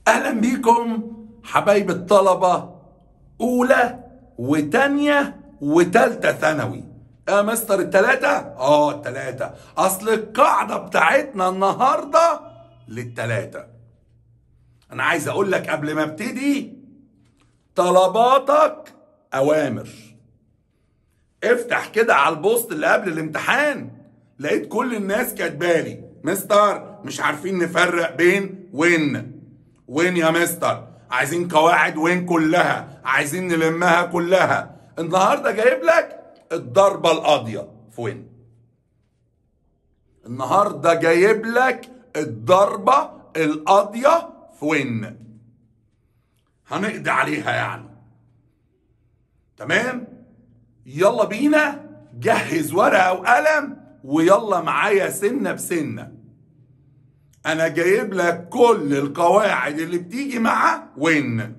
اهلا بيكم حبايب الطلبة اولى وتانية وتالتة ثانوي. مستر التلاتة؟ التلاتة. اصل القاعدة بتاعتنا النهاردة للتلاتة. انا عايز اقول لك قبل ما ابتدي، طلباتك اوامر. افتح كده على البوست اللي قبل الامتحان، لقيت كل الناس كاتبالي مستر مش عارفين نفرق بين وين يا مستر، عايزين قواعد وين كلها، عايزين نلمها كلها. النهارده جايب لك الضربة القاضية في وين. النهارده جايب لك الضربة القاضية في وين. هنقضي عليها يعني. تمام؟ يلا بينا، جهز ورقة وقلم ويلا معايا سنة بسنة. انا جايب لك كل القواعد اللي بتيجي مع وين.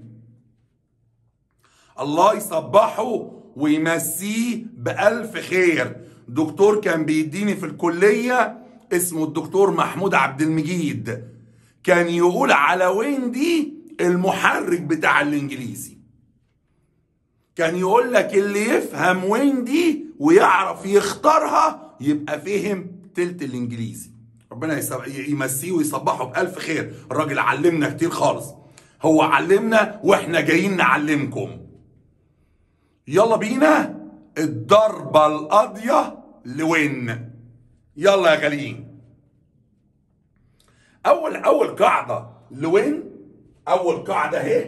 الله يصبحه ويمسيه بألف خير. دكتور كان بيديني في الكلية اسمه الدكتور محمود عبد المجيد، كان يقول على وين دي المحرك بتاع الانجليزي. كان يقول لك اللي يفهم وين دي ويعرف يختارها يبقى فهم تلت الانجليزي. ربنا يمسيه ويصبحه بألف خير. الراجل علمنا كتير خالص، هو علمنا واحنا جايين نعلمكم. يلا بينا، الضربة القاضية لوين. يلا يا غاليين. اول قاعدة لوين. اول قاعدة اهي.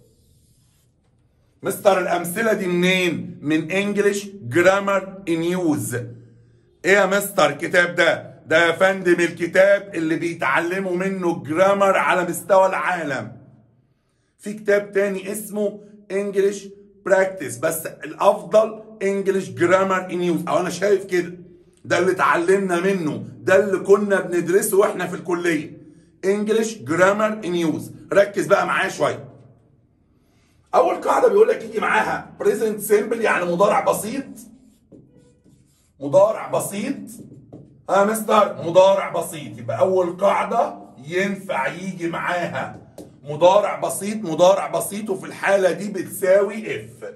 مستر الامثلة دي منين؟ من انجلش جرامر نيوز. ايه يا مستر الكتاب ده؟ ده يا فندم الكتاب اللي بيتعلموا منه جرامر على مستوى العالم. في كتاب تاني اسمه انجلش براكتس، بس الافضل انجلش جرامر نيوز، او انا شايف كده. ده اللي اتعلمنا منه، ده اللي كنا بندرسه واحنا في الكليه. انجلش جرامر نيوز. ركز بقى معايا شويه. اول قاعده بيقول لك يجي معاها بريزنت سيمبل، يعني مضارع بسيط. مضارع بسيط. مستر مضارع بسيط، يبقى اول قاعده ينفع يجي معاها مضارع بسيط. مضارع بسيط، وفي الحاله دي بتساوي اف.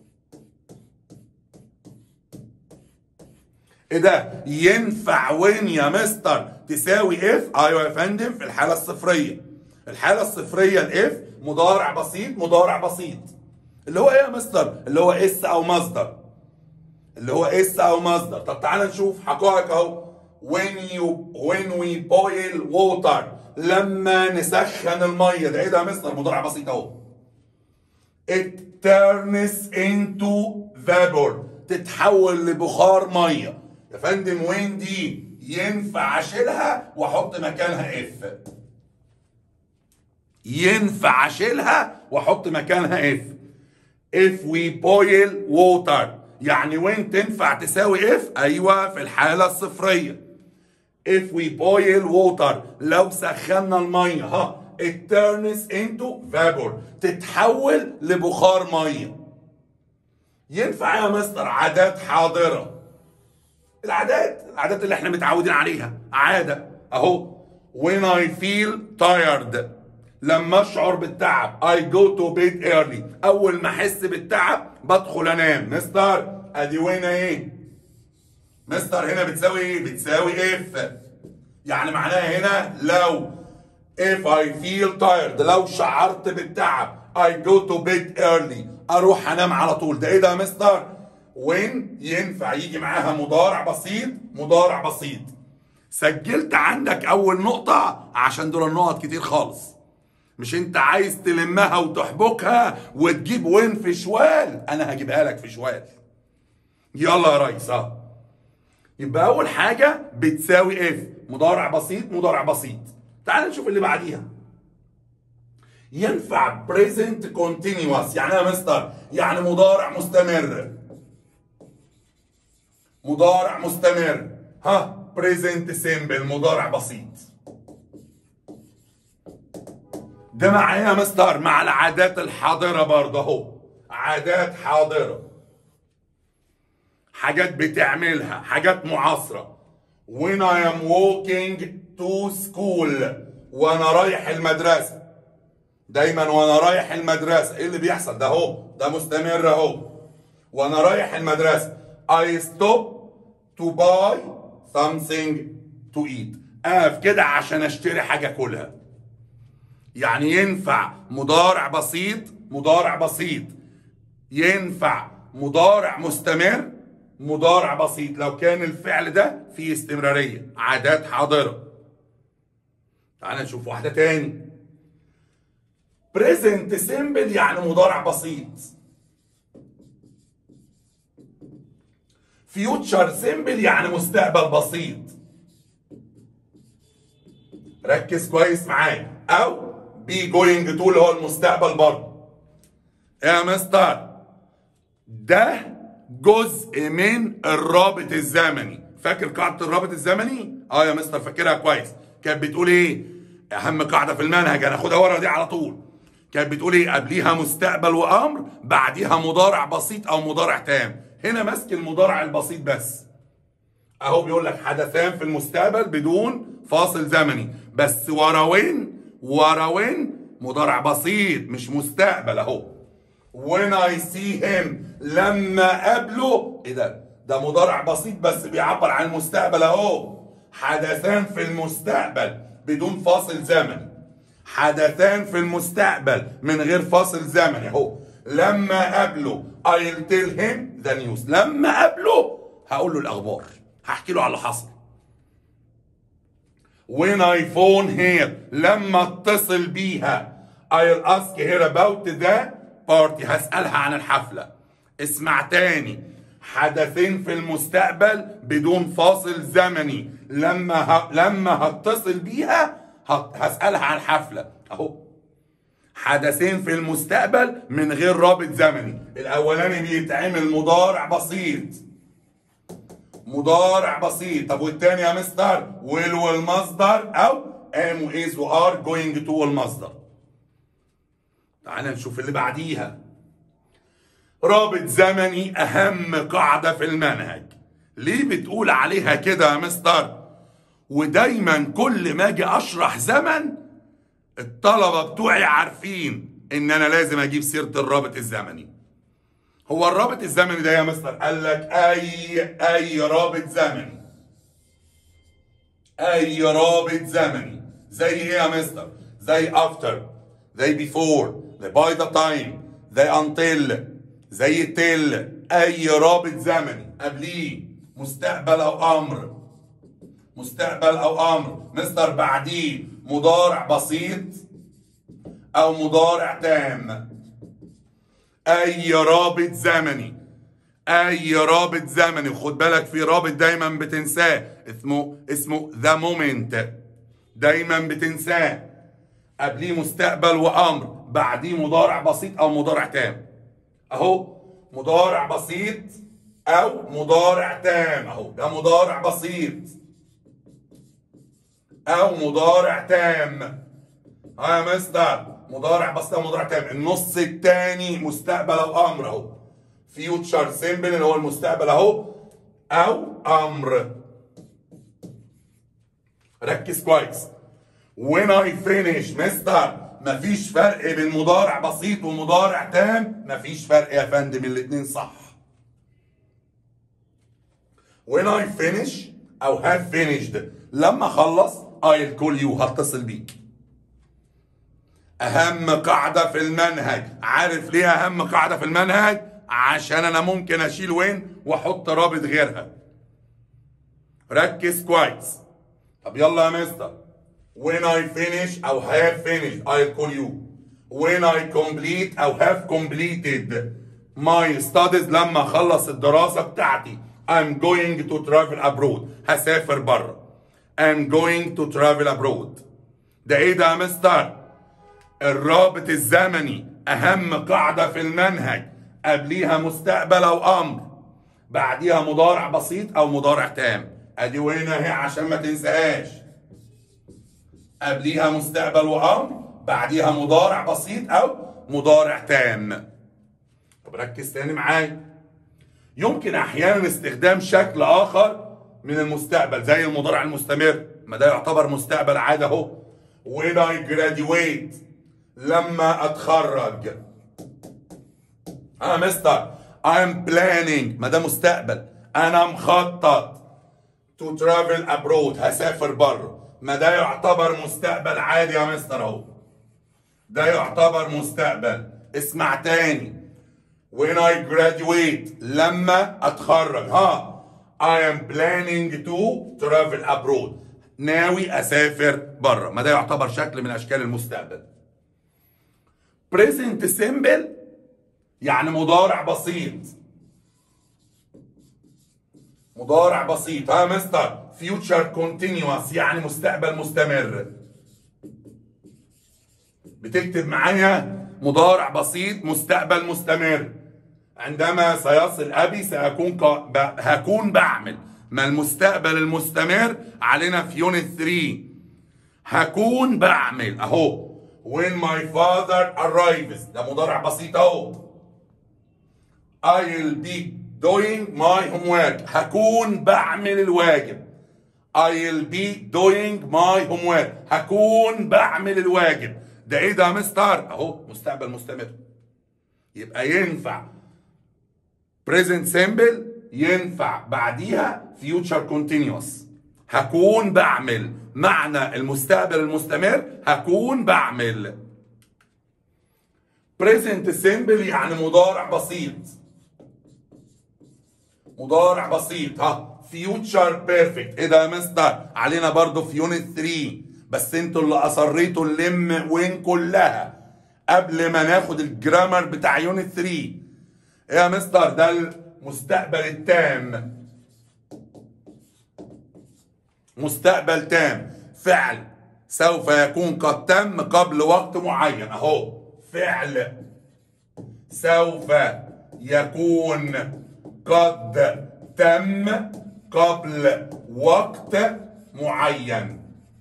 ايه ده؟ ينفع وين يا مستر تساوي اف؟ ايوه يا فندم، في الحاله الصفريه. الحاله الصفريه الاف مضارع بسيط. مضارع بسيط اللي هو ايه يا مستر؟ اللي هو اس او مصدر. اللي هو اس او مصدر. طب تعالى نشوف حقائق اهو. when we boil water، لما نسخن الميه. ده ايه ده يا مستر؟ مضارع بسيط اهو. it turns into vapor، تتحول لبخار ميه. يا فندم وين دي ينفع اشيلها واحط مكانها اف. ينفع اشيلها واحط مكانها اف. if we boil water، يعني وين تنفع تساوي اف؟ ايوه في الحاله الصفريه. if we boil water، لو سخنا الميه it turns into vapor، تتحول لبخار ميه. ينفع يا مستر عادات حاضره. العادات اللي احنا متعودين عليها. عاده اهو. when I feel tired، لما اشعر بالتعب I go to bed early، اول ما احس بالتعب بدخل انام. مستر ادي وين ايه؟ مستر هنا بتساوي ايه؟ بتساوي اف. يعني معناها هنا لو if I feel tired، لو شعرت بالتعب I go to bed early، اروح انام على طول. ده ايه ده يا مستر؟ وين ينفع يجي معاها مضارع بسيط. مضارع بسيط. سجلت عندك اول نقطة عشان دول النقط كتير خالص. مش انت عايز تلمها وتحبكها وتجيب وين في شوال؟ انا هجيبها لك في شوال. يلا يا ريس. يبقى اول حاجة بتساوي اف. مضارع بسيط. مضارع بسيط. تعال نشوف اللي بعديها. ينفع present continuous، يعني ايه يا مستر؟ يعني مضارع مستمر. مضارع مستمر. present simple مضارع بسيط. ده مع ايه يا مستر؟ مع العادات الحاضرة برضه اهو. عادات حاضرة، حاجات بتعملها، حاجات معاصرة. when I am walking to school، وانا رايح المدرسة. دايما وانا رايح المدرسه ايه اللي بيحصل؟ ده اهو، ده مستمر اهو. وانا رايح المدرسه I stop to buy something to eat. اقف كده عشان اشتري حاجه كلها. يعني ينفع مضارع بسيط، مضارع بسيط، ينفع مضارع مستمر، مضارع بسيط لو كان الفعل ده فيه استمراريه، عادات حاضره. تعال نشوف واحده تاني. present simple يعني مضارع بسيط. future simple يعني مستقبل بسيط. ركز كويس معايا. او be going to اللي هو المستقبل برضه. يا مستر ده جزء من الرابط الزمني. فاكر قاعده الرابط الزمني؟ يا مستر فاكرها كويس. كانت بتقول ايه؟ اهم قاعده في المنهج، انا هاخدها ورا دي على طول. كانت بتقول ايه؟ قبليها مستقبل وامر، بعديها مضارع بسيط او مضارع تام. هنا ماسك المضارع البسيط بس. اهو بيقول لك حدثان في المستقبل بدون فاصل زمني، بس ورا وين مضارع بسيط مش مستقبل اهو. when I see him لما قابله، ايه ده مضارع بسيط بس بيعبر عن المستقبل اهو. حدثان في المستقبل بدون فاصل زمني، حدثان في المستقبل من غير فاصل زمني اهو. لما قابله I'll tell him the news. لما قابله هقول له الاخبار، هحكي له على اللي حصل. when I phone her لما اتصل بيها I'll ask her about the party. هسألها عن الحفلة. اسمع تاني، حدثين في المستقبل بدون فاصل زمني. لما هتصل بيها هسألها عن الحفلة اهو. حدثين في المستقبل من غير رابط زمني. الاولاني بيتعمل مضارع بسيط، مضارع بسيط. طب والتاني يا مستر؟ will والمصدر او am و is و are going to والمصدر. تعال نشوف اللي بعديها. رابط زمني اهم قاعدة في المنهج. ليه بتقول عليها كده يا مستر؟ ودايما كل ما اجي اشرح زمن الطلبة بتوعي عارفين ان انا لازم اجيب سيرة الرابط الزمني. هو الرابط الزمني ده يا مستر قال لك اي رابط زمني. اي رابط زمني زي ايه يا مستر؟ زي after، زي before، زي by the time، زي until، زي till. اي رابط زمني قبليه مستقبل او امر، مستقبل او امر مستر، بعديه مضارع بسيط او مضارع تام. اي رابط زمني، اي رابط زمني. وخد بالك في رابط دايما بتنساه اسمه ذا مومنت، دايما بتنساه. قبليه مستقبل وامر، بعديه مضارع بسيط او مضارع تام اهو. مضارع بسيط او مضارع تام اهو. ده مضارع بسيط او مضارع تام. يا مستر مضارع بسيط او مضارع تام. النص الثاني مستقبل او امر اهو. فيوتشر سيمبل اللي هو المستقبل اهو او امر. ركز كويس. when I finish مستر مفيش فرق بين مضارع بسيط ومضارع تام. مفيش فرق يا فندم، الاتنين صح. when I finish او have finished لما اخلص I'll call you هتصل بيك. اهم قاعدة في المنهج. عارف ليه اهم قاعدة في المنهج؟ عشان انا ممكن اشيل وين واحط رابط غيرها. ركز كويس. طب يلا يا مستر. when I finish او have finished I'll call you. when I complete او have completed my studies لما اخلص الدراسة بتاعتي I'm going to travel abroad هسافر بره. I'm going to travel abroad. ده ايه ده يا مستر؟ الرابط الزمني اهم قاعدة في المنهج. قبليها مستقبل او امر، بعديها مضارع بسيط او مضارع تام. ادي وين اهي عشان ما تنساهاش. قبليها مستقبل وامر، بعديها مضارع بسيط او مضارع تام. طب ركز تاني معايا. يمكن احيانا استخدام شكل اخر من المستقبل زي المضارع المستمر، ما ده يعتبر مستقبل عادي اهو. when I graduate لما اتخرج. مستر I'm planning، ما ده مستقبل، انا مخطط to travel abroad، هسافر بره. ما ده يعتبر مستقبل عادي يا مستر اهو، ده يعتبر مستقبل. اسمع تاني، when I graduate، لما اتخرج. I am planning to travel abroad، ناوي اسافر بره. ما ده يعتبر شكل من اشكال المستقبل. present simple يعني مضارع بسيط. مضارع بسيط. مستر future continuous يعني مستقبل مستمر. بتكتب معايا مضارع بسيط مستقبل مستمر. عندما سيصل أبي هكون بعمل. ما المستقبل المستمر علينا في يونت 3. هكون بعمل اهو. when my father arrives، ده مضارع بسيط اهو. I'll be doing my homework، هكون بعمل الواجب. I'll be doing my homework، هكون بعمل الواجب. ده ايه ده يا مستر؟ اهو مستقبل مستمر. يبقى ينفع present simple، ينفع بعديها future continuous. هكون بعمل، معنى المستقبل المستمر هكون بعمل. present simple يعني مضارع بسيط. مضارع بسيط. future perfect. ايه ده يا مستر؟ علينا برضو في يونت 3، بس انتوا اللي اصريتوا نلم وين كلها قبل ما ناخد الجرامر بتاع يونت 3. ايه يا مستر؟ ده المستقبل التام. مستقبل تام، فعل سوف يكون قد تم قبل وقت معين اهو. فعل سوف يكون قد تم قبل وقت معين.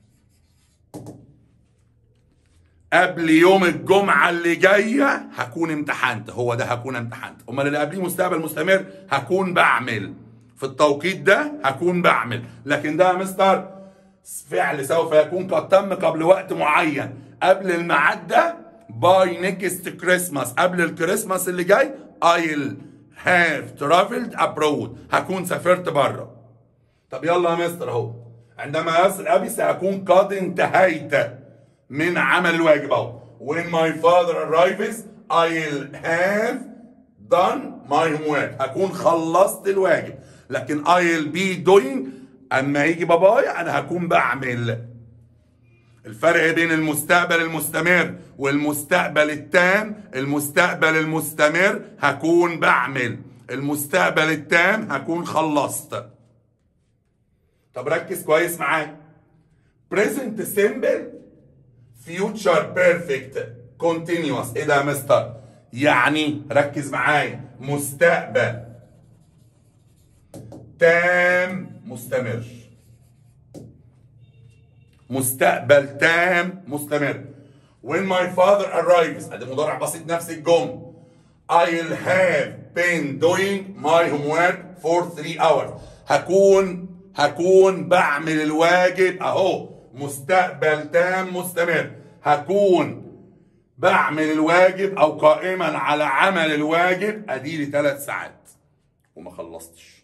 قبل يوم الجمعة اللي جاية هكون امتحنت. هو ده هكون امتحنت. امال اللي قبليه مستقبل مستمر هكون بعمل. في التوقيت ده هكون بعمل. لكن ده يا مستر فعل سوف يكون قد تم قبل وقت معين. قبل الميعاد ده باي نيكست كريسماس، قبل الكريسماس اللي جاي I'll have traveled abroad، هكون سافرت بره. طب يلا يا مستر اهو. عندما يصل ابي ساكون قد انتهيت من عمل الواجب اهو. when my father arrives I'll have done my homework، هكون خلصت الواجب. لكن I'll be doing، اما يجي بابايا انا هكون بعمل. الفرق بين المستقبل المستمر والمستقبل التام، المستقبل المستمر هكون بعمل، المستقبل التام هكون خلصت. طب ركز كويس معايا. present simple future perfect continuous. ايه ده يا مستر؟ يعني ركز معايا، مستقبل تام مستمر. مستقبل تام مستمر. when my father arrives، ادي مضارع بسيط نفس الجمله. I'll have been doing my homework for 3 hours، هكون بعمل الواجب اهو. مستقبل تام مستمر. هكون بعمل الواجب او قائما على عمل الواجب اديلي 3 ساعات وما خلصتش.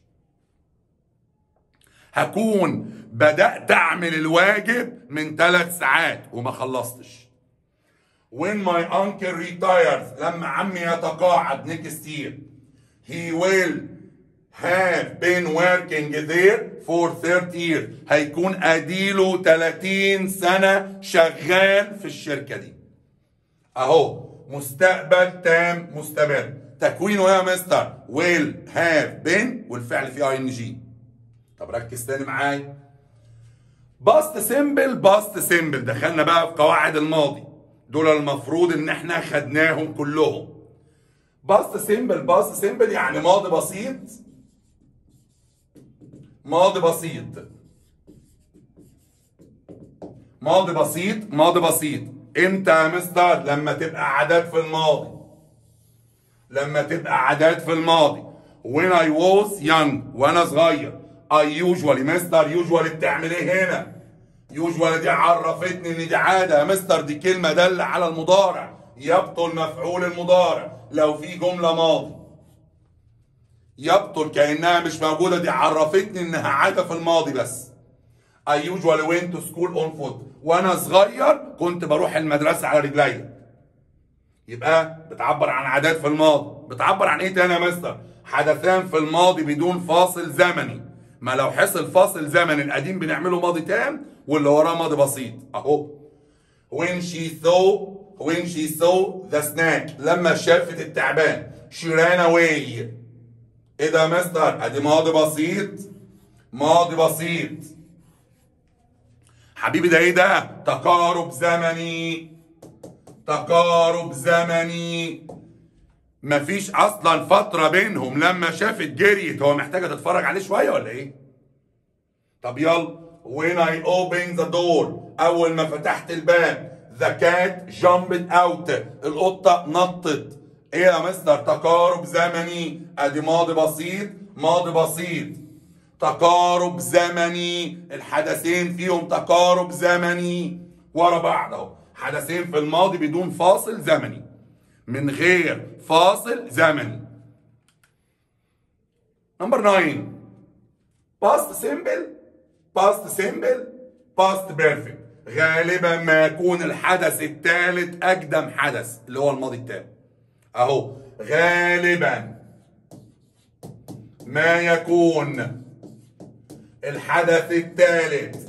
هكون بدأت اعمل الواجب من 3 ساعات وما خلصتش. when my uncle retires، لما عمي يتقاعد next year he will have been working there for 30 years، هيكون اديله 30 سنة شغال في الشركة دي اهو. مستقبل تام مستمر. تكوينه يا مستر will have been والفعل فيه ing. طب ركز تاني معايا. باست سيمبل باست سيمبل، دخلنا بقى في قواعد الماضي، دول المفروض ان احنا خدناهم كلهم. باست سيمبل باست سيمبل يعني ماضي بسيط. ماضي بسيط ماضي بسيط ماضي بسيط. امتى يا مستر؟ لما تبقى عادات في الماضي. لما تبقى عادات في الماضي. when I was young، وانا صغير. I usually مستر usually بتعمل ايه هنا؟ يوجوال دي عرفتني ان دي عاده يا مستر، دي كلمه دل على المضارع، يبطل مفعول المضارع لو في جمله ماضي. يبطل كانها مش موجوده، دي عرفتني انها عاده في الماضي بس. I usually went to school on foot. وانا صغير كنت بروح المدرسه على رجليا. يبقى بتعبر عن عادات في الماضي. بتعبر عن ايه تاني يا مستر؟ حدثان في الماضي بدون فاصل زمني. ما لو حصل فاصل زمني القديم بنعمله ماضي تام واللي وراه ماضي بسيط اهو. when she saw the snake، لما شافت التعبان. she ran away. ايه ده يا مستر؟ ادي ماضي بسيط. ماضي بسيط حبيبي. ده ايه ده؟ تقارب زمني. تقارب زمني. مفيش اصلا فتره بينهم. لما شافت جريت. هو محتاجه تتفرج عليه شويه ولا ايه؟ طب يلا. when I opened the door، اول ما فتحت الباب. the cat jumped out، القطه نطت. ايه يا مستر؟ تقارب زمني. ادي ماضي بسيط. ماضي بسيط. تقارب زمني. الحدثين فيهم تقارب زمني ورا بعض اهو. حدثين في الماضي بدون فاصل زمني. من غير فاصل زمني. نمبر 9 past simple past simple past perfect. غالبا ما يكون الحدث الثالث اقدم حدث اللي هو الماضي التام اهو. غالبا ما يكون الحدث الثالث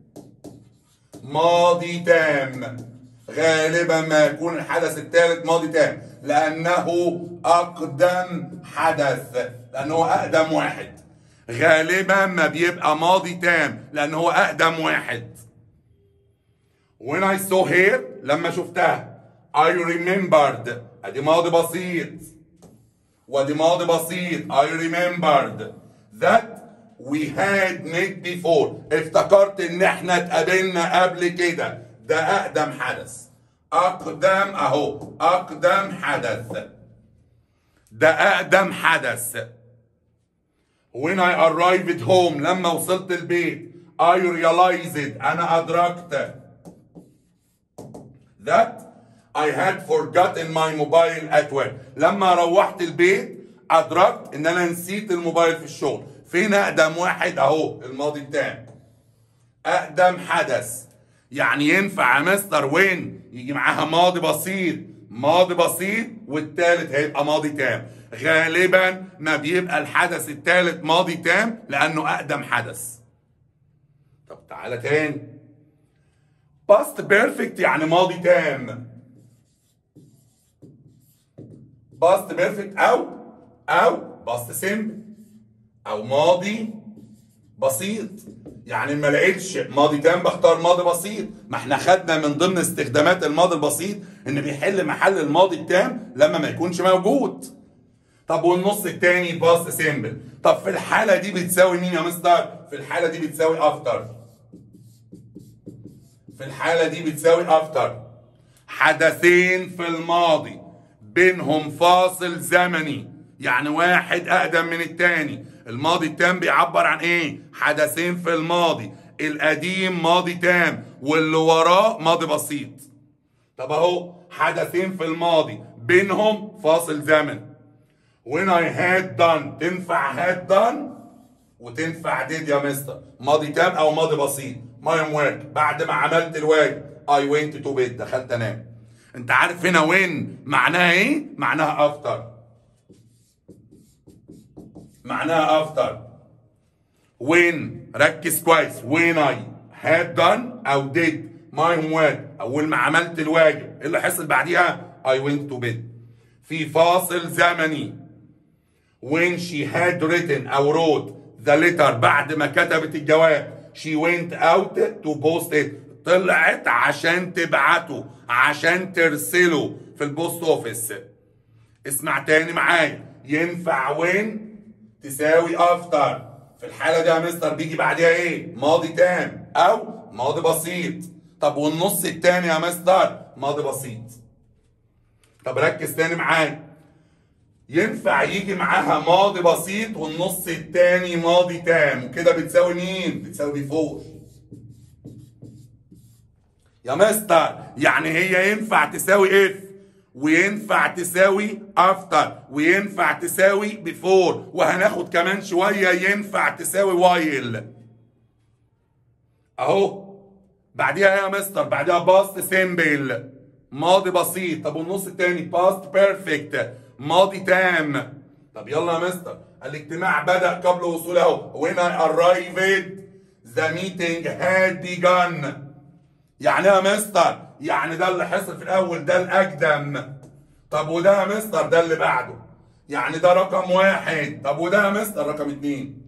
ماضي تام. غالبا ما يكون الحدث الثالث ماضي تام لأنه أقدم حدث، لأنه أقدم واحد. غالبا ما بيبقى ماضي تام لأنه أقدم واحد. when I saw her، لما شفتها. I remembered، أدي ماضي بسيط وأدي ماضي بسيط. I remembered that we had met before، افتكرت ان احنا اتقابلنا قبل كده. ده اقدم حدث. اقدم اهو. اقدم حدث. ده اقدم حدث. when I arrived home، لما وصلت البيت. I realized، انا ادركت. that I had forgotten my mobile at work، لما روحت البيت ادركت ان انا نسيت الموبايل في الشغل. فين اقدم واحد اهو؟ الماضي التام. اقدم حدث. يعني ينفع يا مستر وين يجي معاها ماضي بسيط. ماضي بسيط والتالت هيبقى ماضي تام. غالبا ما بيبقى الحدث التالت ماضي تام لانه اقدم حدث. طب تعالى تاني. past perfect يعني ماضي تام. past perfect او past simple او ماضي بسيط. يعني ما لقيتش ماضي تام بختار ماضي بسيط. ما احنا خدنا من ضمن استخدامات الماضي البسيط ان بيحل محل الماضي التام لما ما يكونش موجود. طب والنص التاني باست سيمبل. طب في الحاله دي بتساوي مين يا مستر؟ في الحاله دي بتساوي افتر. في الحاله دي بتساوي افتر. حدثين في الماضي بينهم فاصل زمني، يعني واحد اقدم من التاني. الماضي التام بيعبر عن ايه؟ حدثين في الماضي. القديم ماضي تام واللي وراه ماضي بسيط. طب اهو حدثين في الماضي بينهم فاصل زمن. when I had done تنفع had done وتنفع did يا مستر. ماضي تام او ماضي بسيط. my homework بعد ما عملت الواجب. I went to bed دخلت انام. انت عارف هنا when معناها ايه؟ معناها after. معناها after. when ركز كويس. when I had done او did my homework اول ما عملت الواجب ايه اللي حصل بعديها؟ I went to bed. في فاصل زمني. when she had written او wrote the letter بعد ما كتبت الجواب. she went out to post it طلعت عشان تبعته عشان ترسله في البوست اوفيس. اسمع تاني معايا. ينفع when تساوي after. في الحالة دي يا مستر بيجي بعدها ايه؟ ماضي تام او ماضي بسيط. طب والنص التاني يا مستر؟ ماضي بسيط. طب ركز تاني معايا. ينفع يجي معاها ماضي بسيط والنص التاني ماضي تام وكده بتساوي مين؟ بتساوي بيفور. يا مستر يعني هي ينفع تساوي اف وينفع تساوي افتر وينفع تساوي بيفور وهناخد كمان شويه ينفع تساوي وايل اهو. بعديها يا مستر بعديها باست سيمبل ماضي بسيط. طب والنص التاني باست بيرفكت ماضي تام. طب يلا يا مستر الاجتماع بدأ قبل وصوله. when I arrived the meeting had begun. يعني يا مستر يعني ده اللي حصل في الاول ده الاقدم. طب وده يا مستر ده اللي بعده يعني ده رقم واحد. طب وده يا مستر رقم اتنين.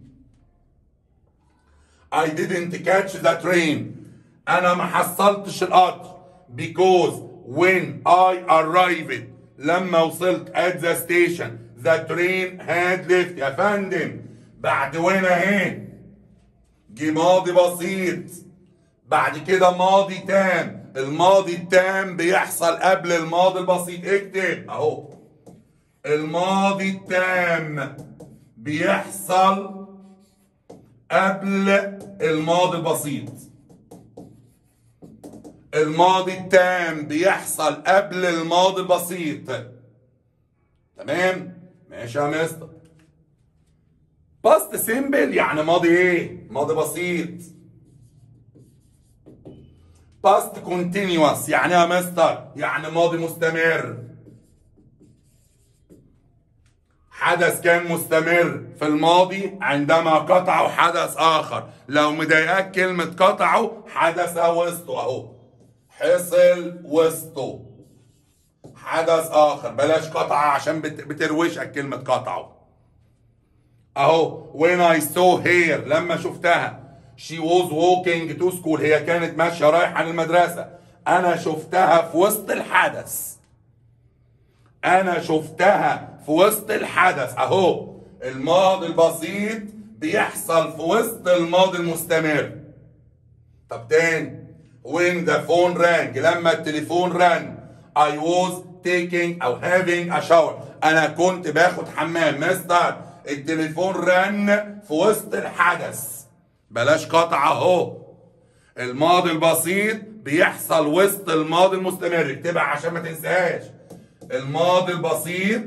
I didn't catch the train. انا ما حصلتش القطر because when I arrived لما وصلت at the station the train had left. يا فندم بعد وين اهي جه ماضي بسيط بعد كده ماضي تام. الماضي التام بيحصل قبل الماضي البسيط. اكتب اهو الماضي التام بيحصل قبل الماضي البسيط. الماضي التام بيحصل قبل الماضي البسيط. تمام ماشي يا مستر. باست سيمبل يعني ماضي ايه؟ ماضي بسيط. باست كونتينيوس يعني يا مستر يعني ماضي مستمر. حدث كان مستمر في الماضي عندما قطعه حدث اخر. لو مضايقاك كلمة قطعه حدث وسطه اهو حصل وسطه حدث اخر. بلاش قطعه عشان بتروشك كلمة قطعه اهو. when I saw her لما شفتها she was walking to school هي كانت ماشية رايحة للمدرسة. انا شفتها في وسط الحدث. انا شفتها في وسط الحدث اهو. الماضي البسيط بيحصل في وسط الماضي المستمر. طب تاني when the phone rang لما التليفون رن I was taking او having a shower انا كنت باخد حمام. مستر التليفون رن في وسط الحدث. بلاش قطع اهو. الماضي البسيط بيحصل وسط الماضي المستمر. اكتبها عشان ما تنساهاش. الماضي البسيط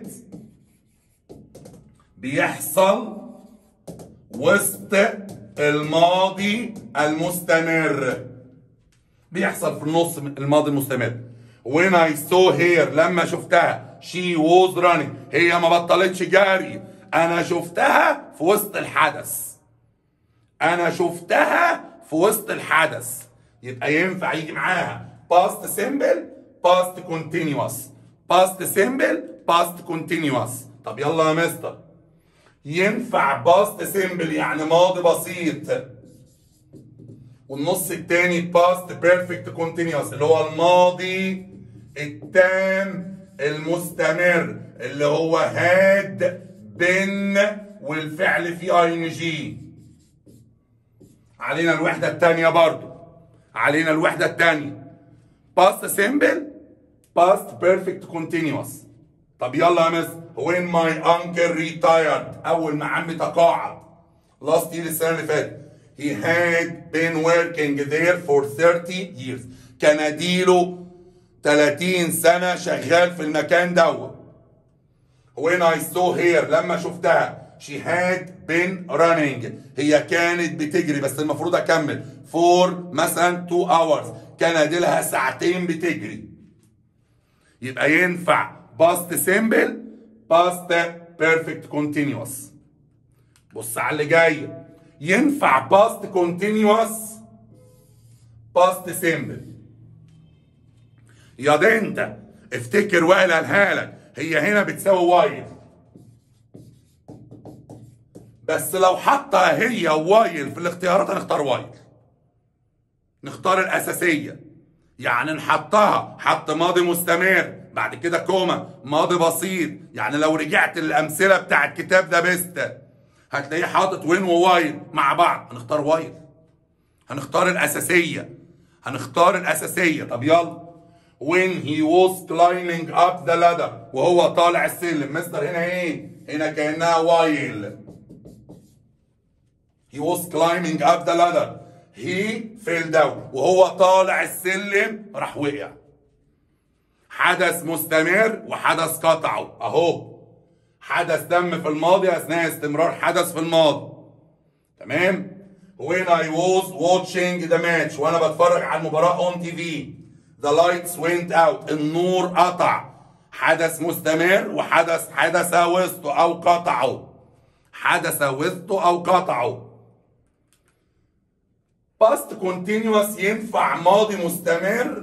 بيحصل وسط الماضي المستمر. بيحصل في النص الماضي المستمر. when I saw her لما شفتها she was running هي ما بطلتش جري. انا شفتها في وسط الحدث. انا شفتها في وسط الحدث. يبقى ينفع يجي معاها past simple past continuous past simple past continuous. طب يلا يا مستر ينفع past simple يعني ماضي بسيط والنص التاني past perfect continuous اللي هو الماضي التام المستمر اللي هو had been والفعل فيه ing. علينا الوحدة التانية برضو. علينا الوحدة التانية past simple past perfect continuous. طب يلا يا مستر when my uncle retired أول ما عمي تقاعد last year السنة اللي فاتت he had been working there for 30 years كان اديله 30 سنة شغال في المكان دوت. when I saw her لما شفتها she had been running هي كانت بتجري بس المفروض اكمل for مثلا 2 hours كان اديلها ساعتين بتجري. يبقى ينفع past simple past perfect continuous. بص على اللي جاي ينفع past continuous past simple. يا ده انت افتكر وائل قالها لك هي هنا بتساوي وايل بس لو حطها هي وايل في الاختيارات هنختار وايل. نختار الاساسيه يعني نحطها حط ماضي مستمر بعد كده كوما ماضي بسيط. يعني لو رجعت للامثله بتاع الكتاب ده بست هتلاقيه حاطط وين ووايل مع بعض. هنختار وايل. هنختار الاساسيه. هنختار الاساسيه. طب يلا when he was climbing up the ladder وهو طالع السلم. مستر هنا ايه؟ هنا كانها وايل. he was climbing up the ladder he fell down. وهو طالع السلم راح وقع. حدث مستمر وحدث قطعه اهو. حدث تم في الماضي اثناء استمرار حدث في الماضي. تمام؟ when I was watching the match، وانا بتفرج على المباراة on TV the lights went out، النور قطع. حدث مستمر وحدث وسطه او قطعه. حدث وسطه او قطعه. past continuous ينفع ماضي مستمر.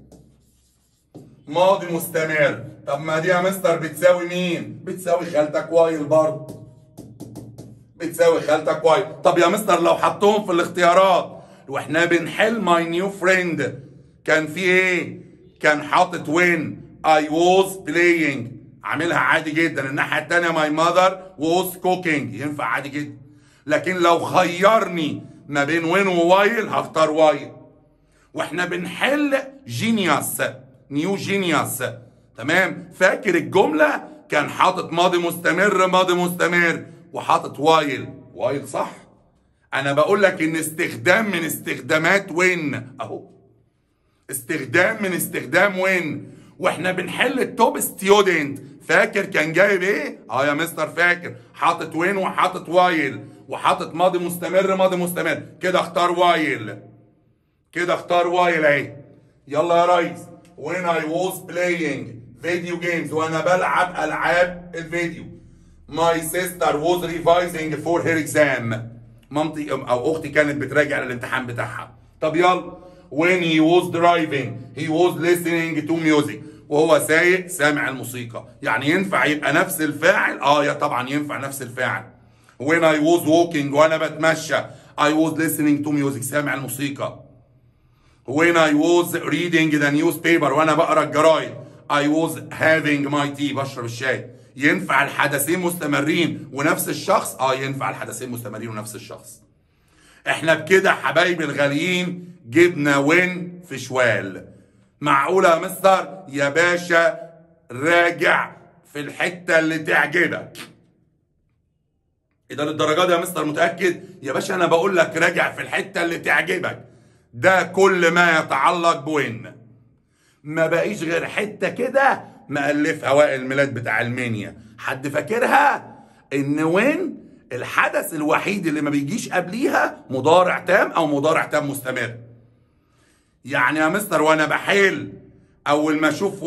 ماضي مستمر. طب ما دي يا مستر بتساوي مين؟ بتساوي خالتك وايل برضه. بتساوي خالتك وايل. طب يا مستر لو حطهم في الاختيارات واحنا بنحل ماي نيو فريند كان في ايه؟ كان حاطط وين I was playing، عاملها عادي جدا. الناحية التانية my mother was cooking، ينفع عادي جدا. لكن لو خيرني ما بين وين ووايل هختار وايل. واحنا بنحل جينيوس نيو جينيوس. تمام؟ فاكر الجملة كان حاطط ماضي مستمر ماضي مستمر وحاطط وايل. وايل صح؟ انا بقول لك ان استخدام من استخدامات وين اهو. استخدام من استخدام وين. واحنا بنحل التوب ستيودنت فاكر كان جايب ايه؟ يا مستر فاكر حاطط وين وحاطط وايل وحاطط ماضي مستمر ماضي مستمر. كده اختار وايل. كده اختار وايل اهي. يلا يا ريس. when I was playing video games، وانا بلعب العاب الفيديو. my sister was revising for her exam، مامتي او اختي كانت بتراجع للامتحان بتاعها. طب يلا. when he was driving he was listening to music، وهو سايق سامع الموسيقى. يعني ينفع يبقى نفس الفاعل؟ يا طبعا ينفع نفس الفاعل. when I was walking، وانا بتمشى I was listening to music، سامع الموسيقى. when I was reading the newspaper، وانا بقرا الجرايد I was having my tea، بشرب الشاي. ينفع الحدثين مستمرين ونفس الشخص؟ ينفع الحدثين مستمرين ونفس الشخص. احنا بكده حبايبي الغاليين جبنا وين في شوال. معقولة يا مستر؟ يا باشا راجع في الحتة اللي تعجبك. اذا للدرجة دي يا مستر متأكد؟ يا باشا انا بقول لك راجع في الحتة اللي تعجبك. ده كل ما يتعلق بوين. ما بقيش غير حتة كده مألفها وائل ميلاد بتاع المنيا. حد فاكرها؟ ان وين الحدث الوحيد اللي ما بيجيش قبليها مضارع تام او مضارع تام مستمر. يعني يا مستر وانا بحل اول ما اشوف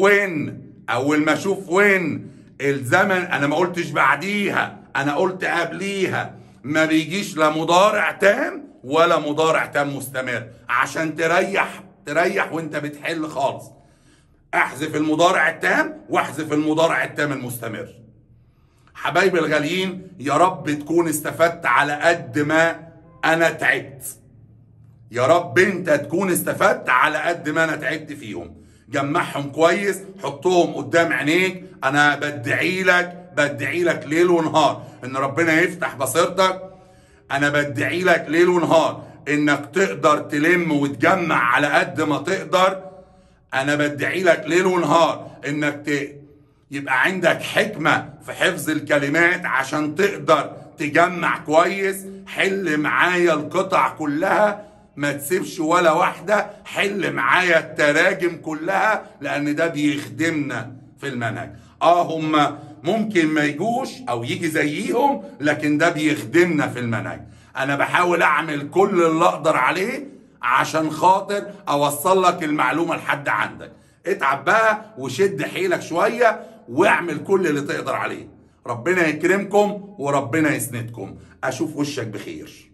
وين الزمن انا ما قلتش بعديها، انا قلت قبليها. ما بيجيش لا مضارع تام ولا مضارع تام مستمر عشان تريح وانت بتحل خالص. احذف المضارع التام واحذف المضارع التام المستمر. حبايبي الغاليين يا رب تكون استفدت على قد ما انا تعبت. يا رب انت تكون استفدت على قد ما انا تعبت فيهم. جمعهم كويس، حطهم قدام عينيك. انا بدعي لك ليل ونهار ان ربنا يفتح بصيرتك. انا بدعي لك ليل ونهار انك تقدر تلم وتجمع على قد ما تقدر. انا بدعي لك ليل ونهار انك يبقى عندك حكمة في حفظ الكلمات عشان تقدر تجمع كويس. حل معايا القطع كلها، ما تسيبش ولا واحدة. حل معايا التراجم كلها لأن ده بيخدمنا في المنهج. هم ممكن ما يجوش أو يجي زيهم، لكن ده بيخدمنا في المنهج. أنا بحاول أعمل كل اللي أقدر عليه عشان خاطر أوصل لك المعلومة لحد عندك. اتعب بقى وشد حيلك شوية واعمل كل اللي تقدر عليه. ربنا يكرمكم وربنا يسندكم. أشوف وشك بخير.